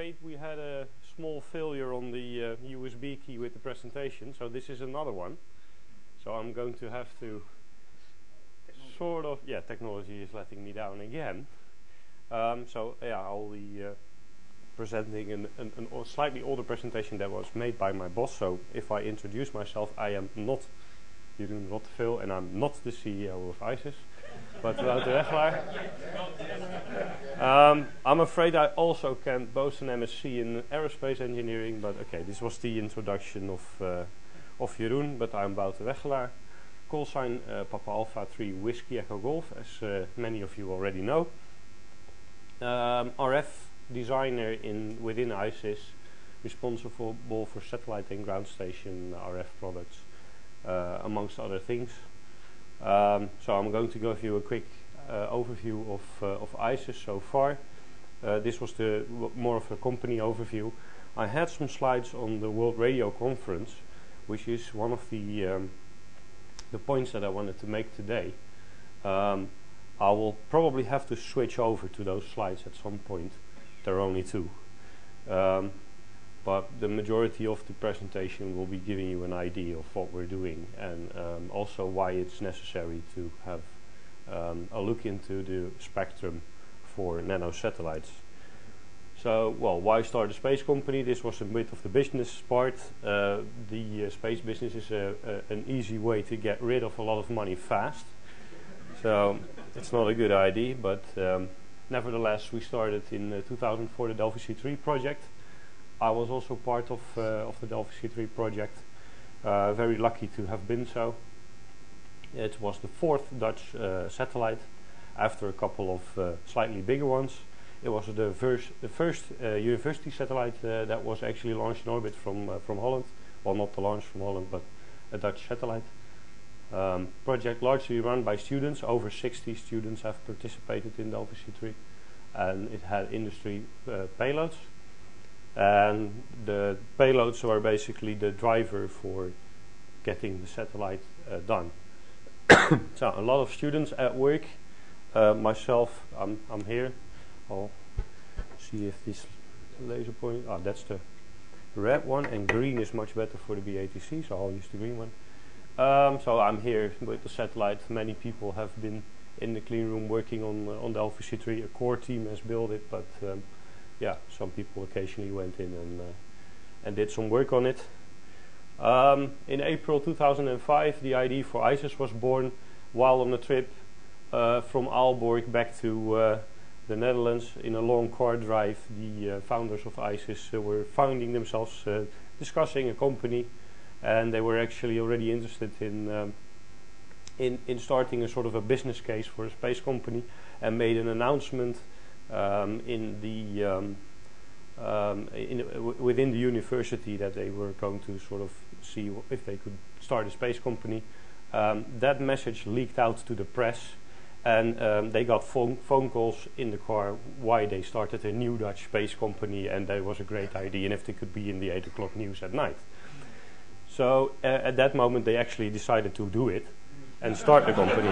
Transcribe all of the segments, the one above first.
afraid we had a small failure on the USB key with the presentation, so this is another one. So I'm going to have to technology is letting me down again. So yeah, I'll be presenting a slightly older presentation that was made by my boss. So if I introduce myself, I am not Jeroen Rotteveel, and I'm not the CEO of ISIS, but Wouter Weghelaar. I'm afraid I also can boast an MSc in aerospace engineering, but okay, this was the introduction of Jeroen, but I'm Wouter Weghelaar. Call sign Papa Alpha 3 Whiskey Echo Golf, as many of you already know. RF designer within ISIS, responsible for satellite and ground station RF products, amongst other things. So I'm going to give you a quick overview of ISIS so far. This was more of a company overview. I had some slides on the World Radio Conference, which is one of the points that I wanted to make today. I will probably have to switch over to those slides at some point. There are only two. But the majority of the presentation will be giving you an idea of what we're doing, and also why it's necessary to have a look into the spectrum for nanosatellites. So, well, why start a space company? This was a bit of the business part. The space business is an easy way to get rid of a lot of money fast. So it's not a good idea, but nevertheless, we started in 2004 the Delphi C3 project. I was also part of the Delphi C3 project. Very lucky to have been so. It was the fourth Dutch satellite, after a couple of slightly bigger ones. It was the first university satellite that was actually launched in orbit from Holland. Well, not the launch from Holland, but a Dutch satellite. Project largely run by students. Over 60 students have participated in Delphi C3, and it had industry payloads. And the payloads were basically the driver for getting the satellite done. So a lot of students at work. Myself, I'm here. I'll see if this laser point. That's the red one, and green is much better for the BATC, so I'll use the green one. So I'm here with the satellite. Many people have been in the clean room working on Delphi C3. A core team has built it, but yeah, some people occasionally went in and did some work on it. In April 2005, the idea for ISIS was born while on a trip from Aalborg back to the Netherlands. In a long car drive, the founders of ISIS were finding themselves discussing a company, and they were actually already interested in starting a sort of a business case for a space company, and made an announcement within the university that they were going to sort of see if they could start a space company. That message leaked out to the press, and they got phone calls in the car why they started a new Dutch space company, and that was a great idea, and if they could be in the 8 o'clock news at night. So at that moment they actually decided to do it and start the company.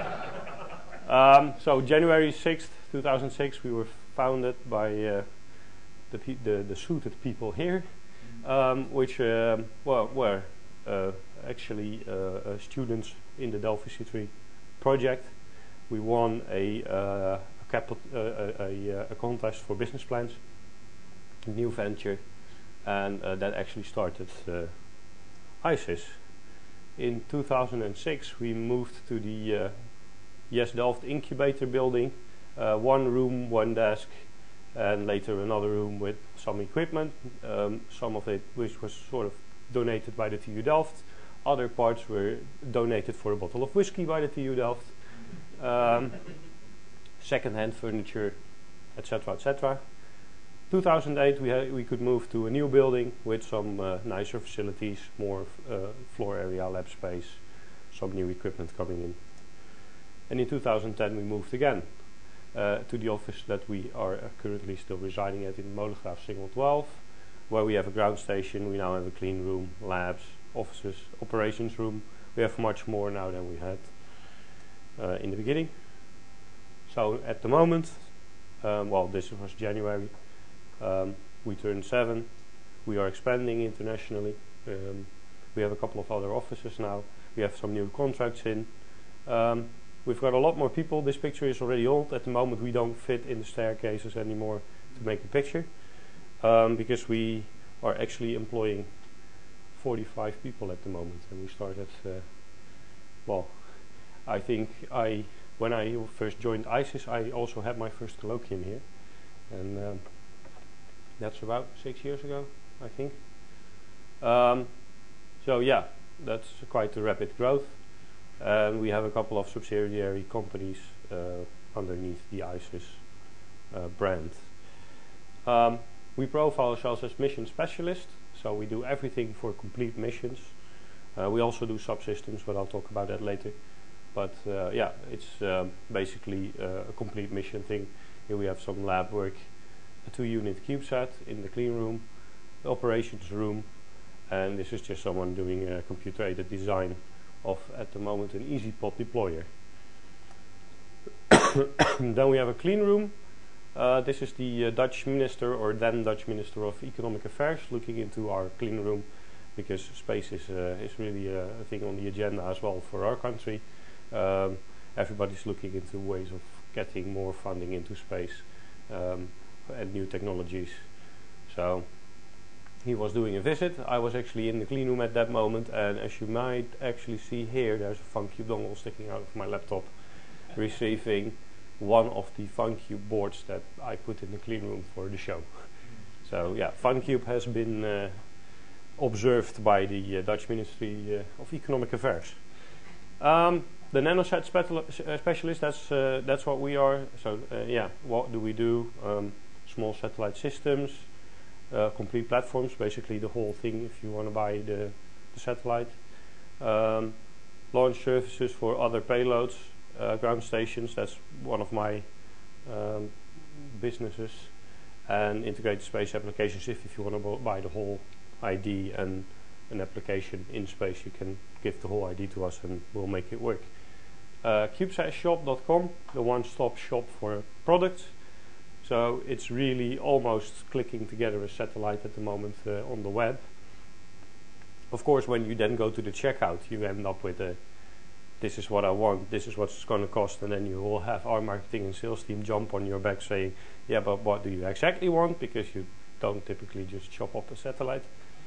So January 6th, 2006, we were founded by the suited people here, which were actually students in the Delphi C3 project. We won a contest for business plans, a new venture, and that actually started ISIS. In 2006, we moved to the Yes Delft incubator building, one room, one desk, and later another room with some equipment, some of it which was sort of donated by the TU Delft, other parts were donated for a bottle of whiskey by the TU Delft, second-hand furniture, etc., etc. 2008 we could move to a new building with some nicer facilities, more floor area, lab space, some new equipment coming in. And in 2010 we moved again to the office that we are currently still residing at in Molengraaf Singel 12, where we have a ground station. We now have a clean room, labs, offices, operations room. We have much more now than we had in the beginning. So at the moment, well, this was January, we turned 7. We are expanding internationally. We have a couple of other offices now. We have some new contracts in. We've got a lot more people. This picture is already old. At the moment we don't fit in the staircases anymore to make the picture, because we are actually employing 45 people at the moment, and we started, well, I think when I first joined ISIS, I also had my first colloquium here, and that's about 6 years ago, I think. So yeah, that's quite a rapid growth. And we have a couple of subsidiary companies underneath the ISIS brand. We profile ourselves as mission specialists, so we do everything for complete missions. We also do subsystems, but I'll talk about that later. But yeah, it's basically a complete mission thing. Here we have some lab work, a 2-unit CubeSat in the clean room, the operations room, and this is just someone doing a computer-aided design of, at the moment, an EasyPod deployer. Then we have a clean room. This is the Dutch Minister, or then Dutch Minister of Economic Affairs, looking into our clean room, because space is really a thing on the agenda as well for our country. Everybody's looking into ways of getting more funding into space and new technologies. So he was doing a visit. I was actually in the clean room at that moment, and as you might actually see here, there's a FunCube dongle sticking out of my laptop, receiving one of the FunCube boards that I put in the clean room for the show. So yeah, FunCube has been observed by the Dutch Ministry of Economic Affairs. The nanosat specialist, that's what we are. So yeah, what do we do? Small satellite systems, complete platforms, basically the whole thing if you want to buy the satellite. Launch services for other payloads, ground stations, that's one of my businesses, and integrated space applications. If you want to buy the whole ID and an application in space, you can give the whole ID to us and we'll make it work. CubeSatShop.com, the one-stop shop for products. So it's really almost clicking together a satellite at the moment on the web. Of course, when you then go to the checkout, you end up with a, this is what I want, this is what it's going to cost, and then you will have our marketing and sales team jump on your back saying, yeah, but what do you exactly want? Because you don't typically just chop up a satellite.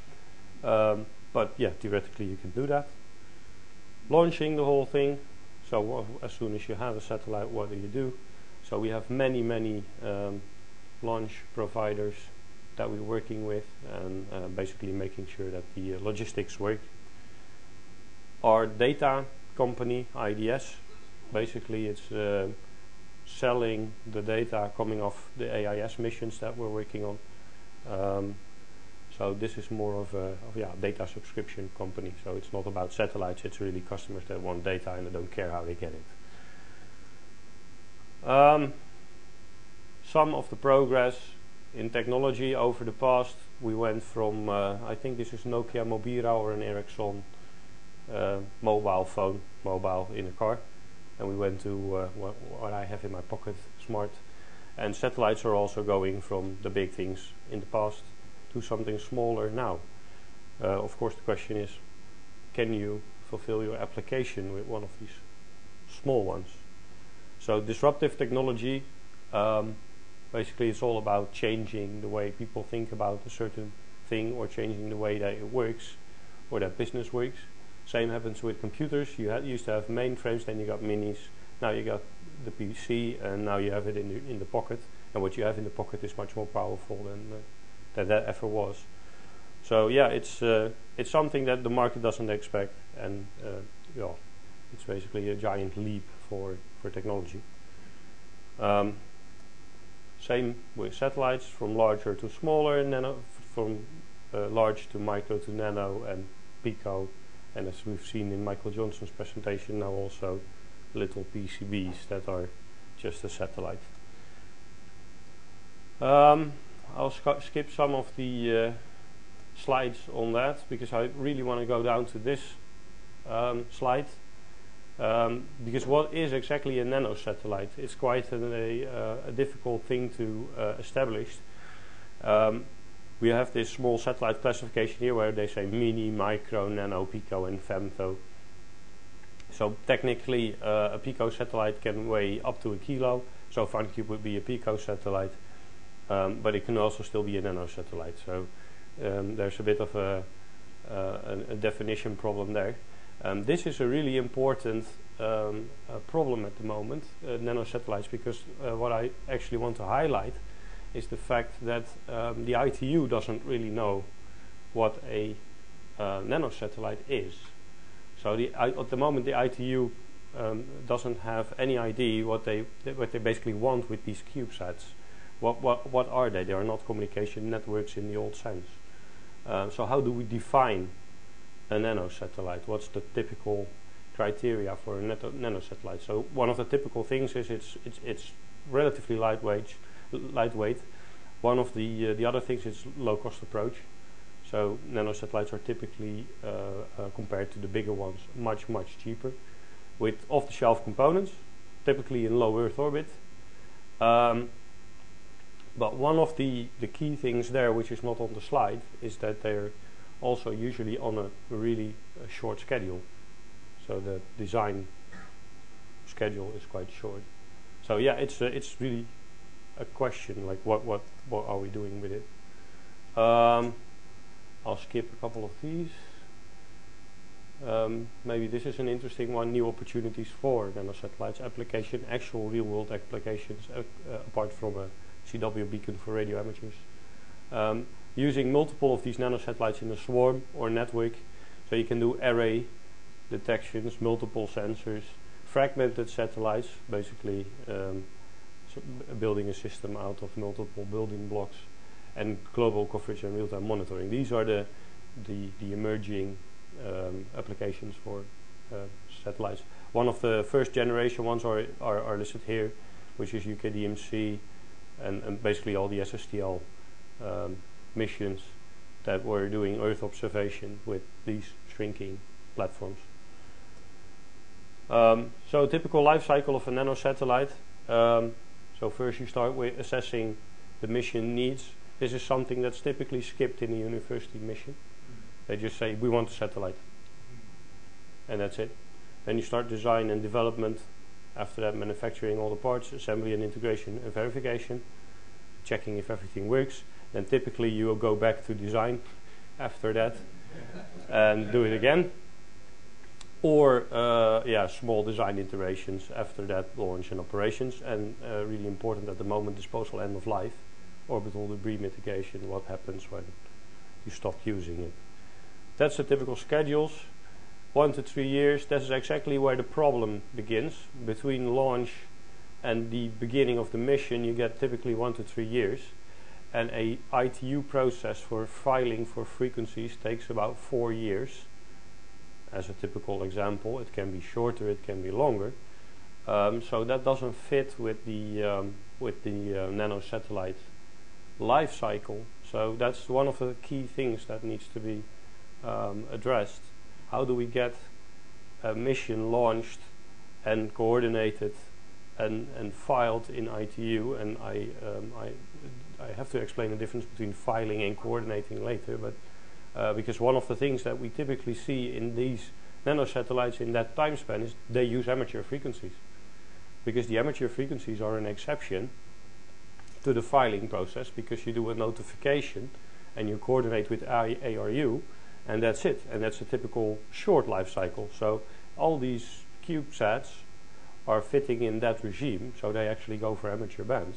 But yeah, theoretically you can do that. Launching the whole thing. So as soon as you have a satellite, what do? So we have many launch providers that we're working with, and basically making sure that the logistics work. Our data company, IDS, basically it's selling the data coming off the AIS missions that we're working on. So this is more of a data subscription company. So it's not about satellites, it's really customers that want data and they don't care how they get it. Some of the progress in technology over the past, we went from, I think this is Nokia Mobira or an Ericsson mobile phone, mobile in a car, and we went to what I have in my pocket, smart. And satellites are also going from the big things in the past to something smaller now. Of course the question is, can you fulfill your application with one of these small ones? So disruptive technology, basically it's all about changing the way people think about a certain thing, or changing the way that it works or that business works. Same happens with computers. You used to have mainframes, then you got minis, now you got the PC, and now you have it in the pocket, and what you have in the pocket is much more powerful than that ever was. So yeah, it's something that the market doesn't expect, and yeah, it's basically a giant leap for technology. Same with satellites, from larger to smaller, nano, from large to micro to nano and pico, and as we've seen in Michael Johnson's presentation, now also little PCBs that are just a satellite. I'll skip some of the slides on that, because I really want to go down to this slide. Because what is exactly a nanosatellite? It's quite a difficult thing to establish. We have this small satellite classification here where they say mini, micro, nano, pico and femto. So technically a pico satellite can weigh up to 1 kilo, so FunCube would be a pico satellite, but it can also still be a nano satellite. So there's a bit of a definition problem there. This is a really important problem at the moment, nano satellites, because what I actually want to highlight is the fact that the ITU doesn't really know what a nano satellite is. So at the moment the ITU doesn't have any idea what they basically want with these CubeSats. What are they? They are not communication networks in the old sense. So how do we define a nano satellite? What's the typical criteria for a nano satellite? So one of the typical things is it's relatively lightweight. One of the other things is low cost approach. So nano satellites are typically compared to the bigger ones much cheaper, with off-the-shelf components, typically in low Earth orbit. But one of the key things there, which is not on the slide, is that they're also usually on a really short schedule. So the design schedule is quite short. So yeah, it's really a question, like what are we doing with it? I'll skip a couple of these. Maybe this is an interesting one: new opportunities for nanosatellites application, actual real-world applications, apart from a CW beacon for radio amateurs. Using multiple of these nanosatellites in a swarm or network, so you can do array detections, multiple sensors, fragmented satellites, basically building a system out of multiple building blocks, and global coverage and real-time monitoring. These are the emerging applications for satellites. One of the first generation ones are listed here, which is UKDMC, and basically all the SSTL missions that were doing Earth observation with these shrinking platforms. So typical life cycle of a nanosatellite. So first you start with assessing the mission needs. This is something that's typically skipped in a university mission. They just say, we want a satellite. And that's it. Then you start design and development. After that, manufacturing all the parts, assembly and integration and verification, checking if everything works. Then typically you will go back to design after that and do it again. Or small design iterations after that, launch and operations. And really important at the moment, disposal end of life, orbital debris mitigation, what happens when you stop using it. That's the typical schedules, 1 to 3 years. That is exactly where the problem begins. Between launch and the beginning of the mission, you get typically 1 to 3 years. And a ITU process for filing for frequencies takes about 4 years. As a typical example, it can be shorter, it can be longer. So that doesn't fit with the nanosatellite life cycle. So that's one of the key things that needs to be addressed. How do we get a mission launched and coordinated and filed in ITU? And I have to explain the difference between filing and coordinating later, but because one of the things that we typically see in these nanosatellites in that time span is they use amateur frequencies, because the amateur frequencies are an exception to the filing process, because you do a notification and you coordinate with ARU, and that's it, and that's a typical short life cycle. So all these CubeSats are fitting in that regime, so they actually go for amateur bands.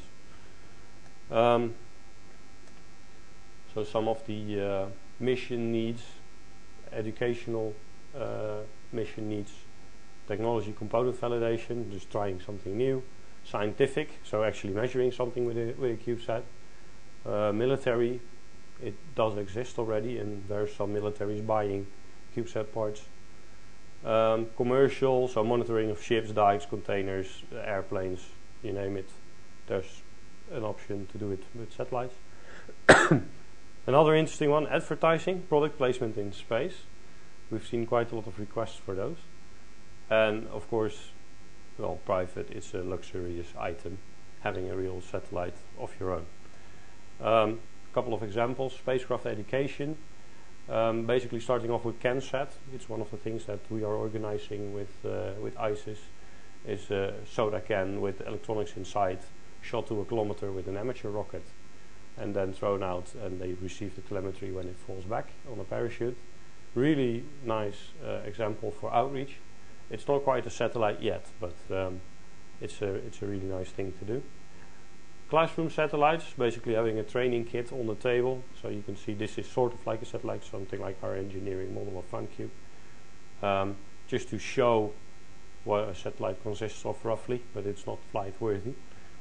So some of the mission needs, educational mission needs, technology component validation, just trying something new, scientific, so actually measuring something with a CubeSat, military, it does exist already, and there are some militaries buying CubeSat parts, commercial, so monitoring of ships, dikes, containers, airplanes, you name it, there's an option to do it with satellites. Another interesting one, advertising, product placement in space. We've seen quite a lot of requests for those. And of course, well, private, it's a luxurious item, having a real satellite of your own. couple of examples. Spacecraft education. Basically starting off with CANSAT. It's one of the things that we are organizing with ISIS. Is a soda can with electronics inside, shot to a kilometer with an amateur rocket, and then thrown out, and they receive the telemetry when it falls back on a parachute. Really nice example for outreach. It's not quite a satellite yet, but it's a really nice thing to do. Classroom satellites, basically having a training kit on the table, so you can see this is sort of like a satellite, something like our engineering model of FunCube, just to show what a satellite consists of roughly, but it's not flight worthy.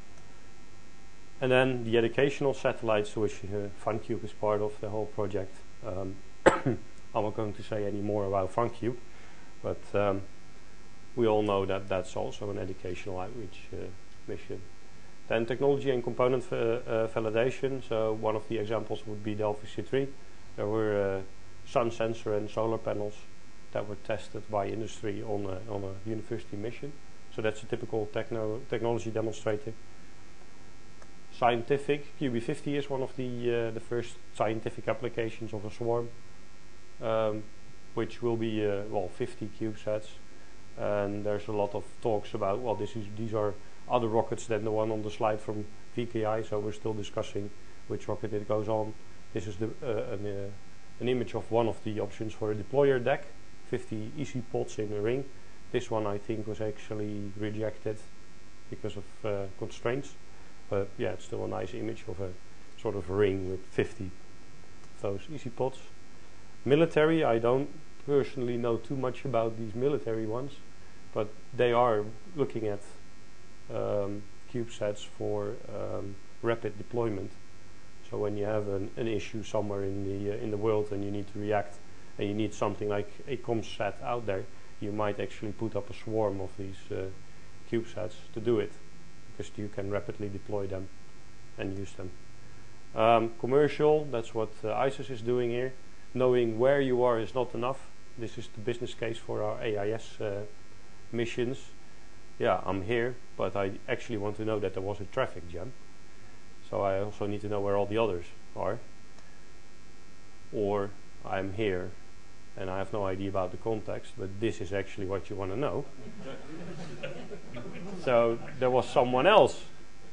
And then the educational satellites, which FunCube is part of the whole project. I'm not going to say any more about FunCube, but we all know that that's also an educational outreach mission. Then technology and component validation. So one of the examples would be the LVC3. There were sun sensor and solar panels that were tested by industry on a university mission. So that's a typical technology demonstrator. Scientific, QB50 is one of the first scientific applications of a swarm, which will be 50 CubeSats. And there's a lot of talks about, well, these are other rockets than the one on the slide from VKI, so we're still discussing which rocket it goes on. This is an image of one of the options for a deployer deck, 50 easy pods in a ring. This one I think was actually rejected because of constraints, but yeah, it's still a nice image of a sort of ring with 50 of those easy pods. Military, I don't personally know too much about these military ones, but they are looking at CubeSats for rapid deployment. So when you have an issue somewhere in the world and you need to react, and you need something like a ComSat out there, you might actually put up a swarm of these CubeSats to do it, because you can rapidly deploy them and use them. Commercial, that's what ISIS is doing here. Knowing where you are is not enough. This is the business case for our AIS missions. Yeah, I'm here, but I actually want to know that there was a traffic jam. So I also need to know where all the others are. Or I'm here and I have no idea about the context, but this is actually what you want to know. So there was someone else.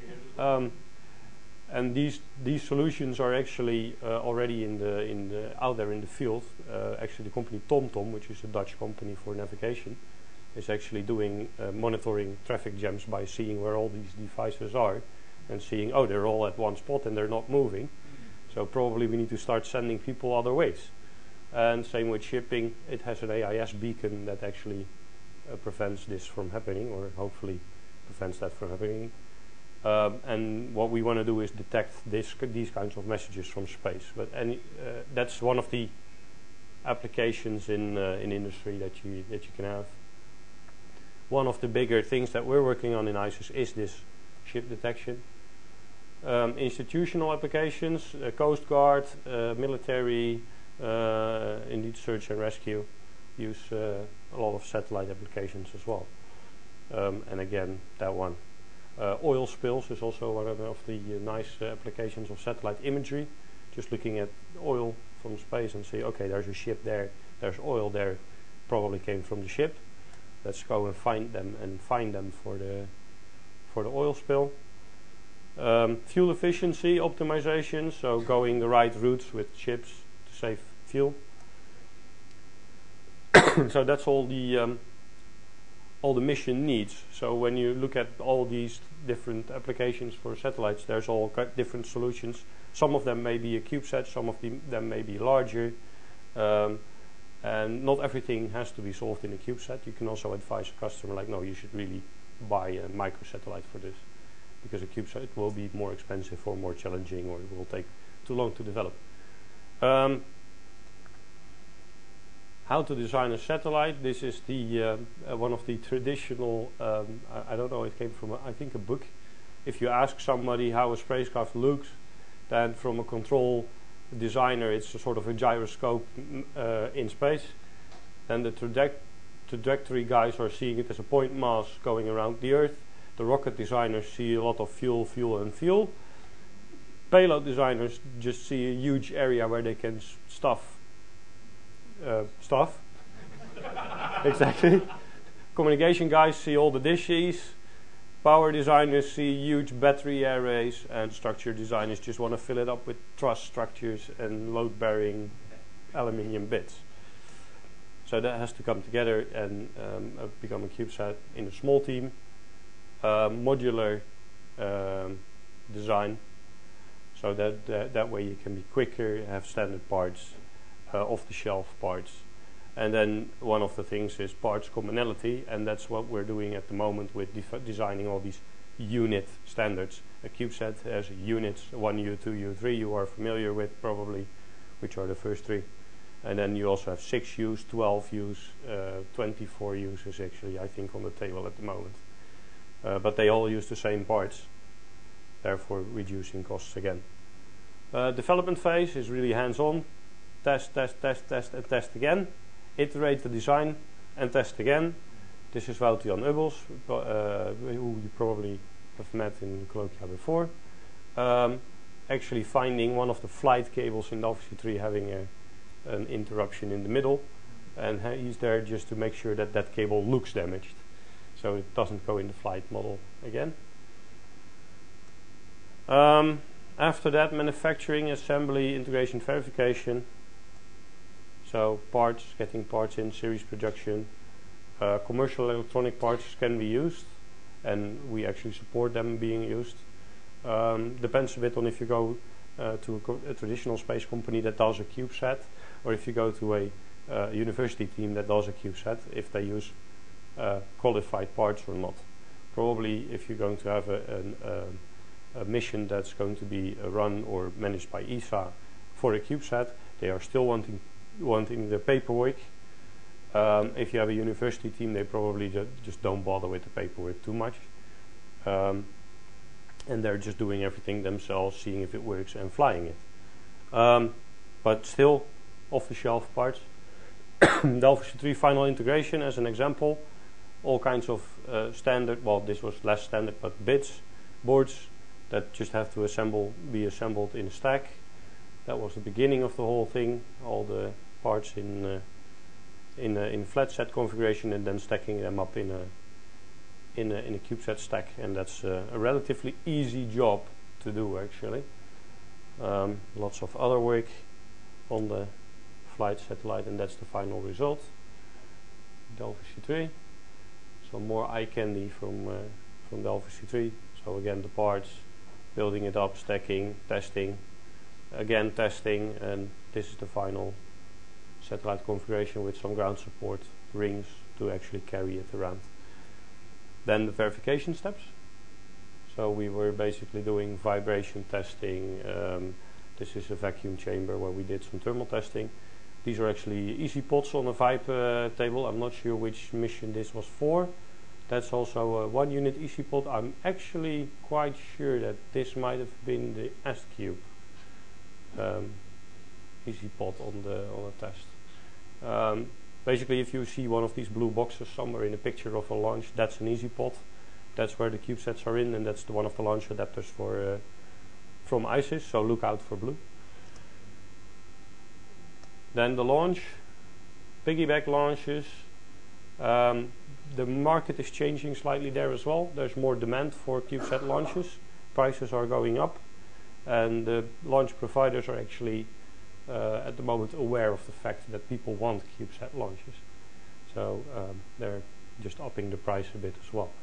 And these solutions are actually already out there in the field. Actually, the company TomTom, which is a Dutch company for navigation, is actually doing monitoring traffic jams by seeing where all these devices are and seeing, oh, they're all at one spot and they're not moving. So probably we need to start sending people other ways. And same with shipping. It has an AIS beacon that actually prevents this from happening, or hopefully prevents that from happening. And what we want to do is detect these kinds of messages from space. But that's one of the applications in industry that you can have. One of the bigger things that we're working on in ISIS is this ship detection. Institutional applications, Coast Guard, military, indeed search and rescue, use a lot of satellite applications as well. And again, that one. Oil spills is also one of the nice applications of satellite imagery. Just looking at oil from space and see, okay, there's a ship there, there's oil there, probably came from the ship. Let's go and find them for the oil spill. Fuel efficiency optimization, so going the right routes with ships to save fuel. So that's all the mission needs. So when you look at all these different applications for satellites, there's all different solutions. Some of them may be a CubeSat, some of them may be larger, and not everything has to be solved in a CubeSat. You can also advise a customer like, no, you should really buy a microsatellite for this, because a CubeSat will be more expensive or more challenging, or it will take too long to develop. How to design a satellite. This is the one of the traditional, I don't know, it came from I think a book. If you ask somebody how a spacecraft looks, then from a control designer it's a sort of a gyroscope in space. Then the trajectory guys are seeing it as a point mass going around the Earth. The rocket designers see a lot of fuel, and fuel. Payload designers just see a huge area where they can stuff stuff. Exactly. Communication guys see all the dishes. Power designers see huge battery arrays, and structure designers just want to fill it up with truss structures and load-bearing aluminium bits. So that has to come together and become a CubeSat in a small team. Modular design, so that way you can be quicker, have standard parts, off-the-shelf parts. And then one of the things is parts commonality, and that's what we're doing at the moment with designing all these unit standards. A CubeSat has units, 1U, 2U, 3 you are familiar with probably, which are the first three. And then you also have 6Us, 12Us, 24Us is actually, I think, on the table at the moment. But they all use the same parts, therefore reducing costs again. Development phase is really hands-on. Test, test, test, test, and test again. Iterate the design and test again. This is Wout-Jan Ubbels, who you probably have met in Colloquium before. Actually finding one of the flight cables in the Alvarez 3 having an interruption in the middle, and he's there just to make sure that that cable looks damaged, so it doesn't go in the flight model again. After that, manufacturing, assembly, integration, verification. So parts, getting parts in, series production. Commercial electronic parts can be used, and we actually support them being used. Depends a bit on if you go to a traditional space company that does a CubeSat, or if you go to a university team that does a CubeSat, if they use qualified parts or not. Probably if you're going to have a mission that's going to be run or managed by ESA for a CubeSat, they are still wanting the paperwork. If you have a university team, they probably just don't bother with the paperwork too much, and they're just doing everything themselves, seeing if it works and flying it. But still, off-the-shelf parts. The Alvarez 3 final integration, as an example, all kinds of standard. Well, this was less standard, but bits, boards that just have to be assembled in a stack. That was the beginning of the whole thing. All the parts in flat set configuration, and then stacking them up in a CubeSat stack, and that's a relatively easy job to do actually. Lots of other work on the flight satellite, and that's the final result. The Alvarez 3. Some more eye candy from the Alvarez 3. So again, the parts, building it up, stacking, testing, again testing, and this is the final satellite configuration with some ground support rings to actually carry it around. Then the verification steps. So we were basically doing vibration testing. This is a vacuum chamber where we did some thermal testing. These are actually easy pods on a vibe table. I'm not sure which mission this was for. That's also a 1 unit easy pod. I'm actually quite sure that this might have been the S-Cube easy pod on a test. Basically, if you see one of these blue boxes somewhere in a picture of a launch, that's an easy pod. That's where the CubeSats are in, and that's one of the launch adapters from ISIS, so look out for blue. Then the launch, piggyback launches. The market is changing slightly there as well. There's more demand for CubeSat launches. Prices are going up, and the launch providers are actually at the moment aware of the fact that people want CubeSat launches. So they're just upping the price a bit as well.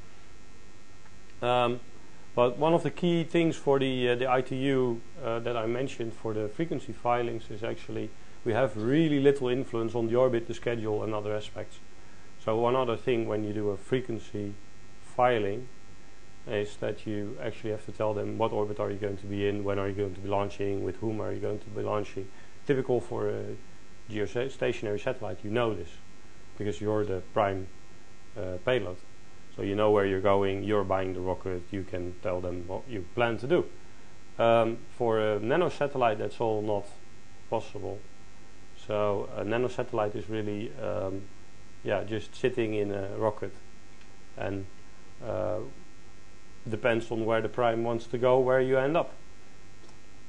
But one of the key things for the ITU that I mentioned for the frequency filings is actually we have really little influence on the orbit, the schedule, and other aspects. So one other thing when you do a frequency filing is that you actually have to tell them what orbit are you going to be in, when are you going to be launching, with whom are you going to be launching. Typical for a geostationary satellite, you know this because you're the prime payload. So you know where you're going, you're buying the rocket, you can tell them what you plan to do. For a nanosatellite, that's all not possible. So a nanosatellite is really just sitting in a rocket, and depends on where the prime wants to go, where you end up.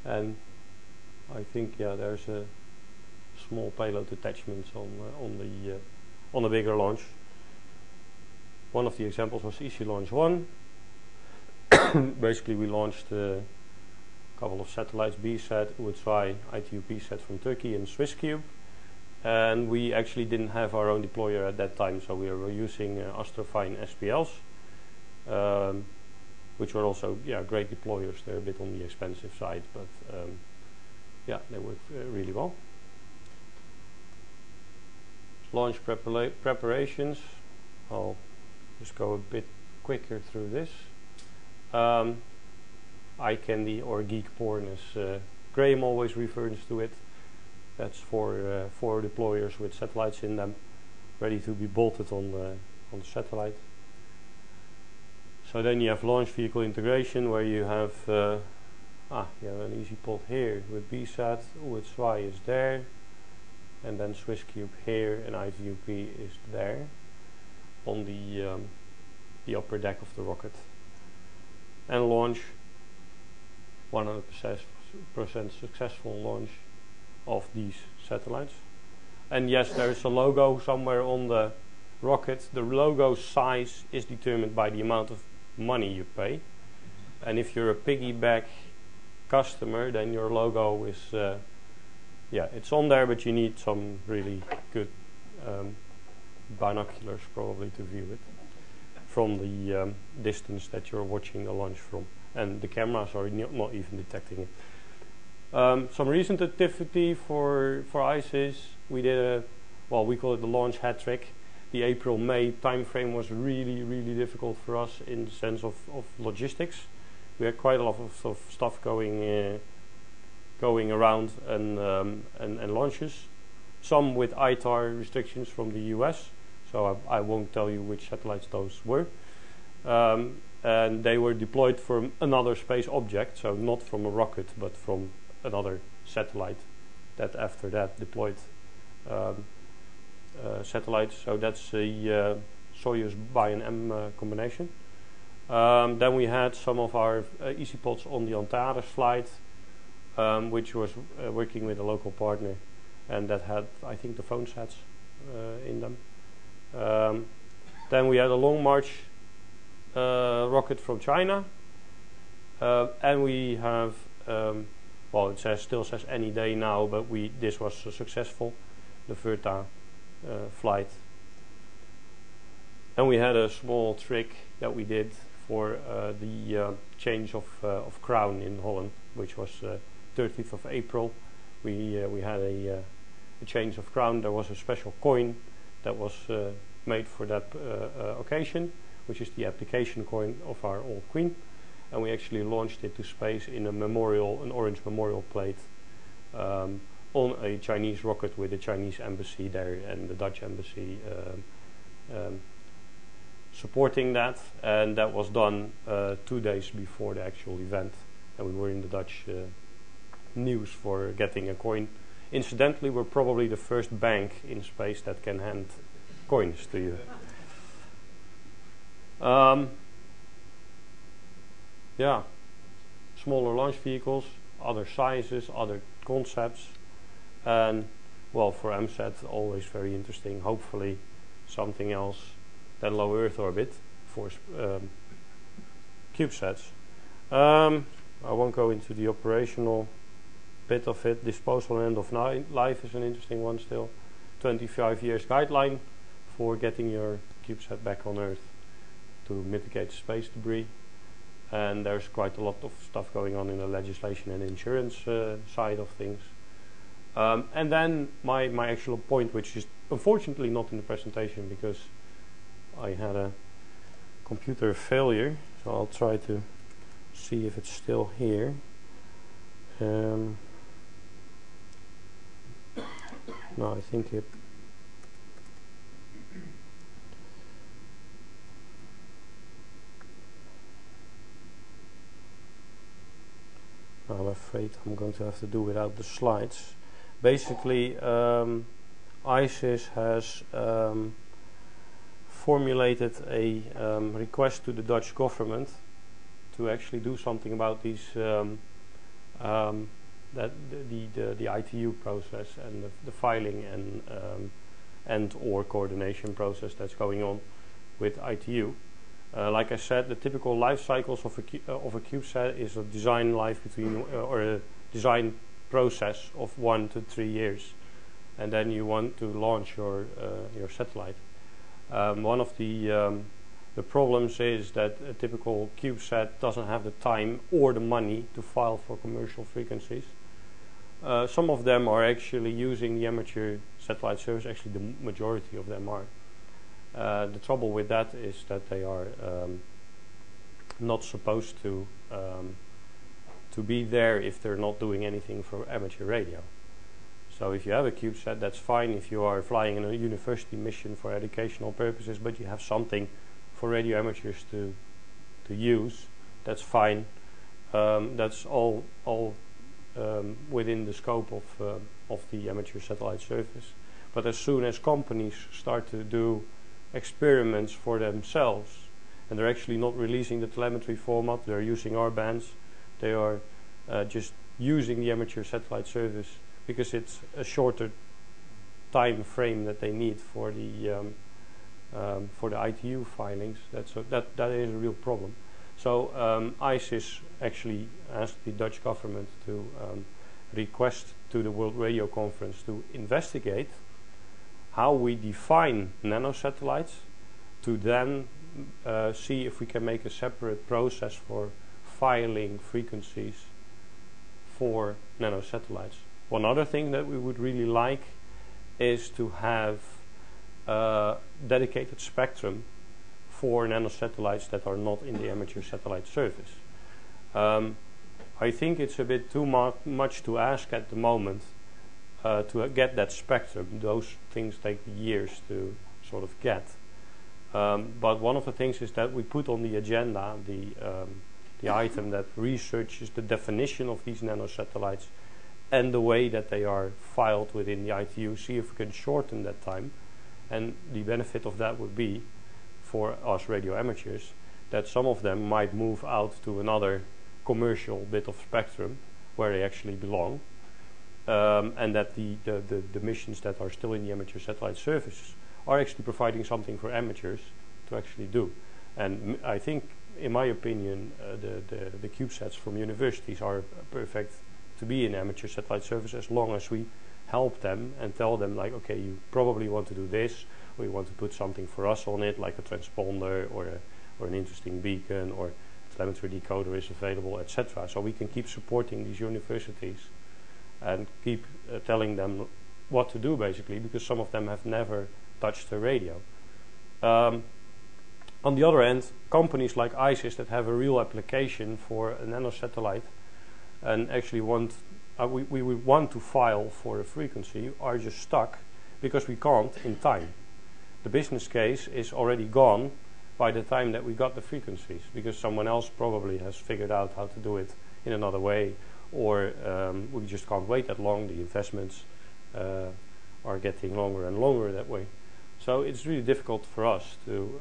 and I think there's a small payload attachments on the bigger launch. One of the examples was Easy Launch 1. Basically we launched a couple of satellites, BSat, USY, ITU-PSat from Turkey, and SwissCube. And we actually didn't have our own deployer at that time, so we were using Astrofine SPLs, which were also great deployers. They're a bit on the expensive side, but they work really well. Launch preparations. I'll just go a bit quicker through this. Eye candy, or geek porn, as Graham always refers to it. That's for deployers with satellites in them, ready to be bolted on the satellite. So then you have launch vehicle integration, where you have you have an easy pod here with BSat, USY is there, and then SwissCube here, and ITU-P is there on the upper deck of the rocket. And launch, 100% successful launch of these satellites. And yes, there is a logo somewhere on the rocket. The logo size is determined by the amount of money you pay, and if you're a piggyback customer, then your logo is it's on there, but you need some really good binoculars probably to view it from the distance that you're watching the launch from, and the cameras are not even detecting it. Some recent activity for ISIS, we did we call it the launch hat trick. The April-May time frame was really difficult for us in the sense of logistics. We had quite a lot of stuff going around, and launches, some with ITAR restrictions from the US, so I won't tell you which satellites those were. And they were deployed from another space object, so not from a rocket, but from another satellite that after that deployed satellites. So that's a Soyuz by an M combination. Then we had some of our easy pods on the Antares flight, which was working with a local partner, and that had, I think, the phone sets in them. Then we had a Long March rocket from China, and we have it still says any day now, but this was successful, the Verta flight. And we had a small trick that we did for the change of crown in Holland, which was 30th of April. We had a change of crown. There was a special coin that was made for that occasion, which is the application coin of our old Queen, and we actually launched it to space in an orange memorial plate on a Chinese rocket with the Chinese embassy there and the Dutch embassy supporting that, and that was done 2 days before the actual event, and we were in the Dutch news for getting a coin. Incidentally, we're probably the first bank in space that can hand coins to you. Smaller launch vehicles, other sizes, other concepts, and for AMSAT, always very interesting, hopefully something else than low Earth orbit for CubeSats. I won't go into the operational bit of it. Disposal and end of life is an interesting one still. 25 years guideline for getting your CubeSat back on Earth to mitigate space debris. And there's quite a lot of stuff going on in the legislation and insurance side of things. And then my actual point, which is unfortunately not in the presentation because I had a computer failure, so I'll try to see if it's still here. No, I think it. I'm afraid I'm going to have to do without the slides. Basically, ISIS has formulated a request to the Dutch government to actually do something about these that the ITU process and the filing and or coordination process that's going on with ITU. Like I said, the typical life cycles of a CubeSat is a design life between or a design process of 1 to 3 years, and then you want to launch your satellite. One of the problems is that a typical CubeSat doesn't have the time or the money to file for commercial frequencies. Some of them are actually using the amateur satellite service. Actually, the majority of them are. The trouble with that is that they are not supposed to be there if they're not doing anything for amateur radio. So if you have a CubeSat, that's fine if you are flying in a university mission for educational purposes, but you have something for radio amateurs to use, that's fine. That's all within the scope of the amateur satellite service. But as soon as companies start to do experiments for themselves, and they're actually not releasing the telemetry format, they're using our bands, they are just using the amateur satellite service because it's a shorter time frame that they need for the ITU filings. That is a real problem. So ISIS actually asked the Dutch government to request to the World Radio Conference to investigate how we define nanosatellites, to then see if we can make a separate process for filing frequencies for nanosatellites. One other thing that we would really like is to have dedicated spectrum for nanosatellites that are not in the amateur satellite service. I think it's a bit too much to ask at the moment to get that spectrum. Those things take years to sort of get. But one of the things is that we put on the agenda the item that researches the definition of these nanosatellites and the way that they are filed within the ITU, see if we can shorten that time. And the benefit of that would be, for us radio amateurs, that some of them might move out to another commercial bit of spectrum where they actually belong, and that the missions that are still in the amateur satellite services are actually providing something for amateurs to actually do. And I think, in my opinion, the CubeSats from universities are perfect to be in amateur satellite service as long as we help them and tell them, like, okay, you probably want to do this, or you want to put something for us on it, like a transponder or an interesting beacon, or telemetry decoder is available, etc. So we can keep supporting these universities and keep telling them what to do, basically, because some of them have never touched a radio. On the other end, companies like ISIS that have a real application for a nanosatellite and actually we want to file for a frequency are just stuck because we can't in time. The business case is already gone by the time that we got the frequencies, because someone else probably has figured out how to do it in another way, or we just can't wait that long. The investments are getting longer and longer that way. So it's really difficult for us to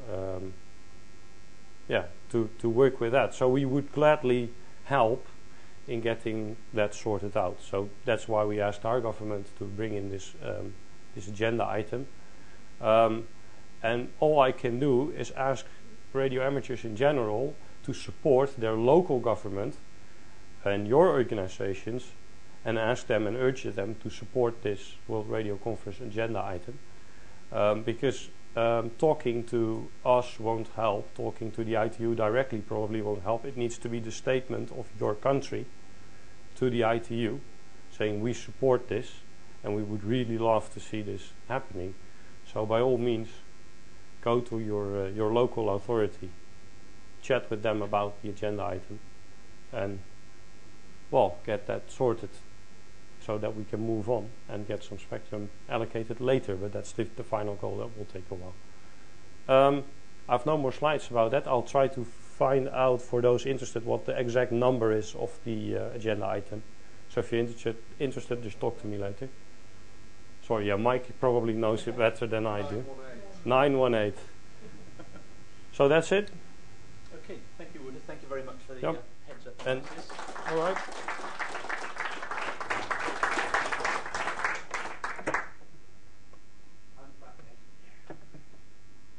work with that. So we would gladly help in getting that sorted out. So that's why we asked our government to bring in this agenda item. And all I can do is ask radio amateurs in general to support their local government and your organizations, and ask them and urge them to support this World Radio Conference agenda item. Because talking to us won't help, talking to the ITU directly probably won't help. It needs to be the statement of your country to the ITU, saying we support this and we would really love to see this happening. So by all means, go to your local authority, chat with them about the agenda item, and well, get that sorted so that we can move on and get some spectrum allocated later. But that's the final goal. That will take a while. I have no more slides about that. I'll try to find out for those interested what the exact number is of the agenda item. So if you're interested, just talk to me later. Sorry, yeah, Mike probably knows it better than I do. 918. So that's it. Okay, thank you, Woody. Thank you very much for the yep. heads up. And all right.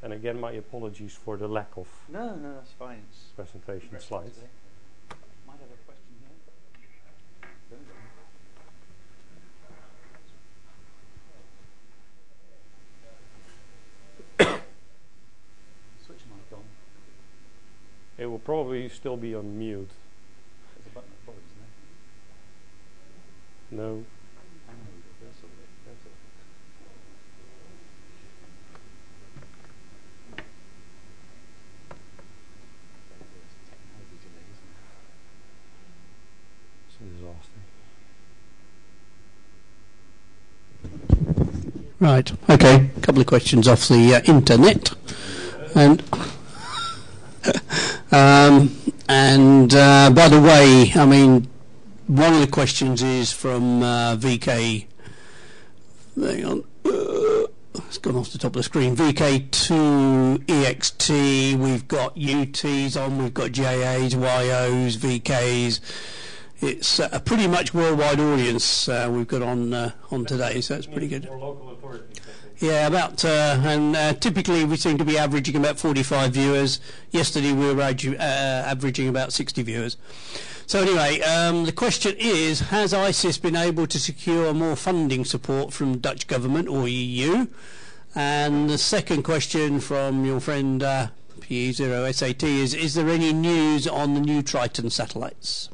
And again, my apologies for the lack of No, that's fine. It's presentation slides. today. Might have a question here. Go on. Switch mic on. It will probably still be on mute. There's a button at the bottom, isn't there? No. I know, that's all it. That's all. Technology delay, isn't it? It's exhausting. Right, okay, a couple of questions off the internet. And by the way, I mean, one of the questions is from VK. Hang on, it's gone off the top of the screen. VK2EXT. We've got UTs on. We've got JAs, YOs, VKs. It's a pretty much worldwide audience we've got on today, so that's pretty good. For local authorities, I think. Yeah, about and typically we seem to be averaging about 45 viewers. Yesterday we were averaging about 60 viewers. So anyway, the question is, has ISIS been able to secure more funding support from Dutch government or EU? And the second question from your friend PE0SAT is there any news on the new Triton satellites?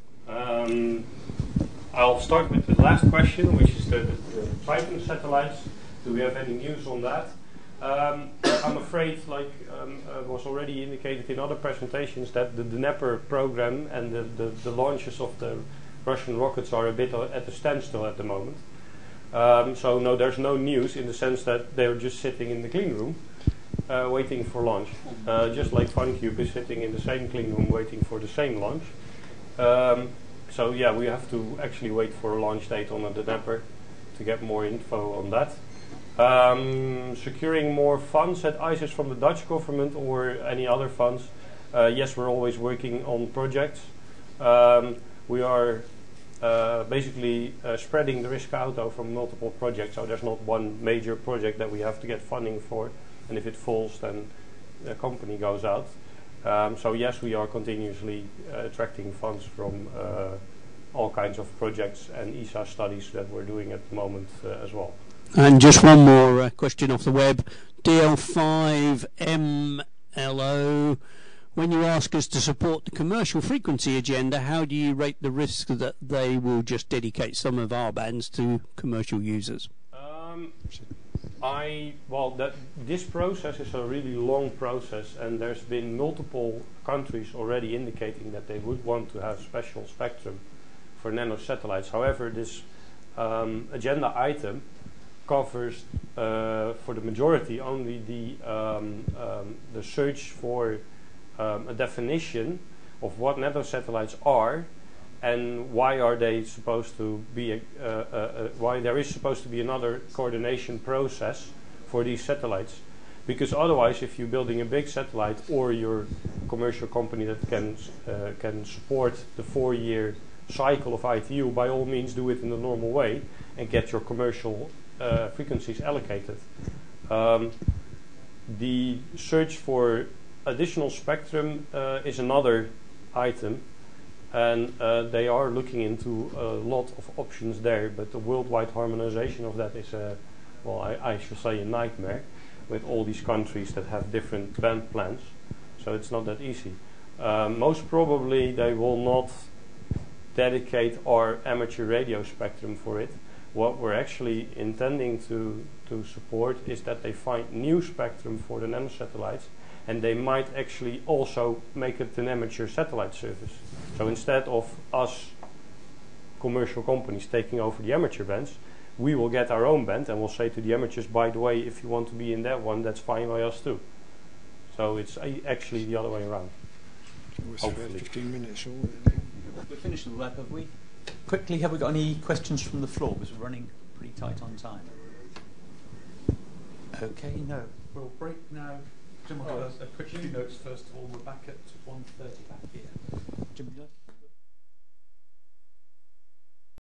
I'll start with the last question, which is the Triton satellites. Do we have any news on that? I'm afraid, like was already indicated in other presentations, that the Dnepr program and the launches of the Russian rockets are a bit at a standstill at the moment. So no, there's no news in the sense that they're just sitting in the clean room waiting for launch. Just like FunCube is sitting in the same clean room waiting for the same launch. So yeah, we have to actually wait for a launch date on the Dnepr to get more info on that. Securing more funds at ISIS from the Dutch government or any other funds. Yes, we're always working on projects. We are basically spreading the risk out from multiple projects, so there's not one major project that we have to get funding for, and if it falls then the company goes out. So yes, we are continuously attracting funds from all kinds of projects and ESA studies that we're doing at the moment as well. And just one more question off the web. DL5MLO, when you ask us to support the commercial frequency agenda, how do you rate the risk that they will just dedicate some of our bands to commercial users? This process is a really long process, and there's been multiple countries already indicating that they would want to have special spectrum for nanosatellites. However, this agenda item covers for the majority only the search for a definition of what nanosatellites are and why are they supposed to be why there is supposed to be another coordination process for these satellites, because otherwise if you're building a big satellite or you're a commercial company that can support the 4-year cycle of ITU, by all means do it in the normal way and get your commercial frequencies allocated. The search for additional spectrum is another item, and they are looking into a lot of options there, but the worldwide harmonization of that is I should say a nightmare with all these countries that have different band plans, so it's not that easy. Most probably they will not dedicate our amateur radio spectrum for it. What we're actually intending to support is that they find new spectrum for the nanosatellites, and they might actually also make it an amateur satellite service. So instead of us commercial companies taking over the amateur bands, we will get our own band and we'll say to the amateurs, by the way, if you want to be in that one, that's fine by us too. So it's actually the other way around. Hopefully. 15 minutes or We're finished with the web, have we? Quickly, have we got any questions from the floor? Because we're running pretty tight on time. Okay, no. We'll break now. A quick few notes first of all. We're back at 1:30 back here.